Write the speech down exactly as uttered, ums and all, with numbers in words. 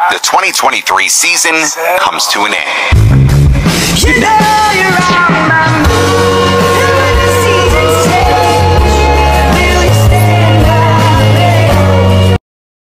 the twenty twenty-three season comes to an end.